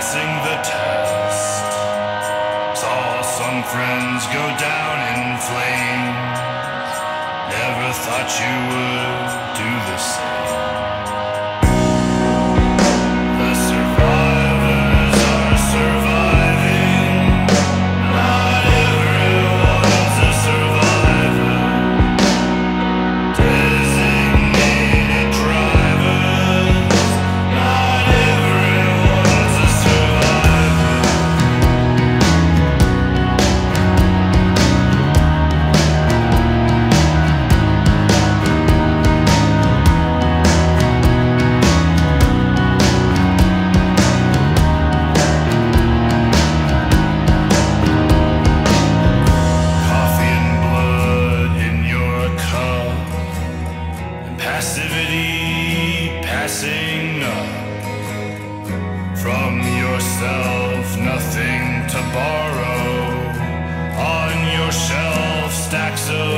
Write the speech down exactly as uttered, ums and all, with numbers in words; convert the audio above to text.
passing the test. Saw some friends go down in flames. Never thought you would do the same. The survivors are surviving. Not everyone's a survivor. Designated drivers. Not everyone's a survivor. Coffee and blood in your cup, and passivity passing up. From yourself, nothing to borrow. On your shelf, stacks of